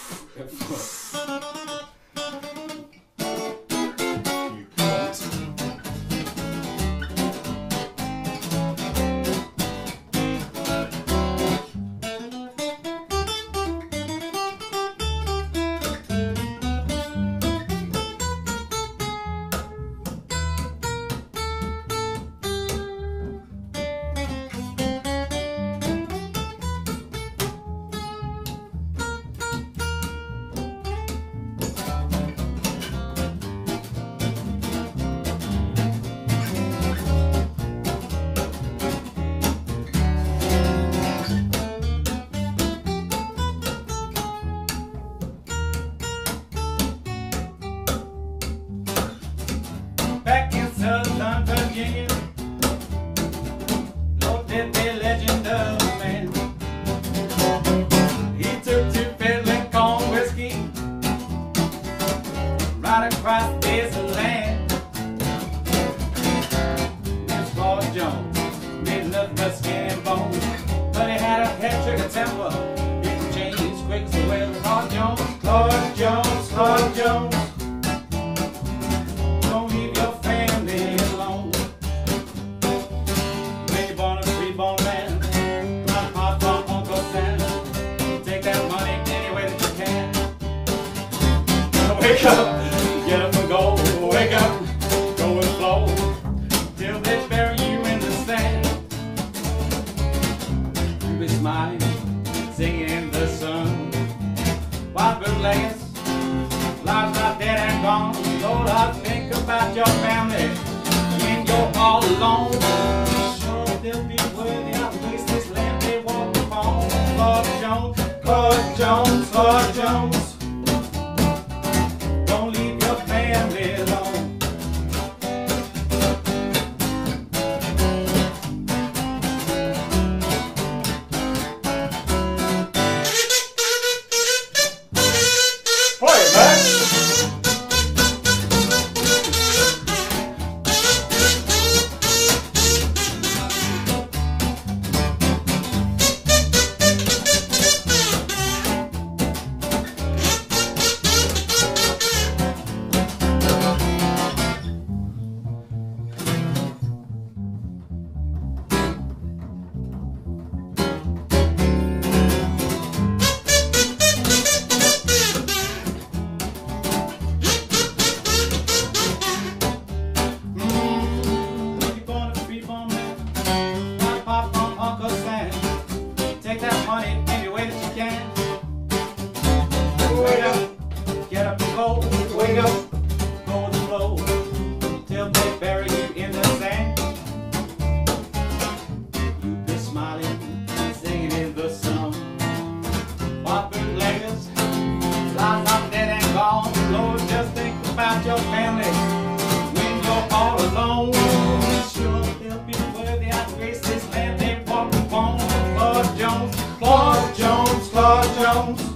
Back in Southern Virginia, Lord did the legend of a man. He took to peddling corn whiskey right across this land. That's Claude Jones, made nothing but skin and bone, but he had a head trigger temper. He could change quick as well. Claude Jones, Claude Jones, Claude Jones. Wake up, get up and go, wake up, go and flow, till they bury you in the sand. You be smiling, singing in the sun, while bootleggers, lives are dead and gone. Lord, I think about your family when you're all alone. Sure, they'll be worthy of waste this land they walk upon. Claude Jones, Claude Jones, Claude Jones. Take that money any way that you can. Wake up, get up and go. Wake up, go with the flow, till they bury you in the sand. You've been smiling, singing in the sun, while bootleggers, lives are dead and gone. Lord, just think about your family when you're all alone. Sure, they'll be worthy of grace this land they walk upon. Claude Jones, Claude Jones, Claude Jones.